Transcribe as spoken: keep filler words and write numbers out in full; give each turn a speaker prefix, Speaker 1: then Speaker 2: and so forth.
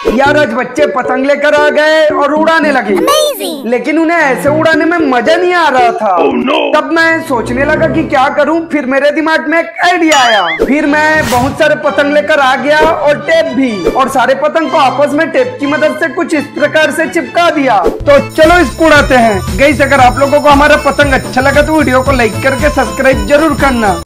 Speaker 1: यार आज बच्चे पतंग लेकर आ गए और उड़ाने लगे।
Speaker 2: Amazing!
Speaker 1: लेकिन उन्हें ऐसे उड़ाने में मजा नहीं आ रहा था। oh, no. तब मैं सोचने लगा कि क्या करूं। फिर मेरे दिमाग में एक आइडिया आया। फिर मैं बहुत सारे पतंग लेकर आ गया और टेप भी, और सारे पतंग को आपस में टेप की मदद से कुछ इस प्रकार से चिपका दिया। तो चलो इसको उड़ाते हैं। गाइस अगर आप लोगों को हमारा पतंग अच्छा लगा तो वीडियो को लाइक करके सब्सक्राइब जरूर करना।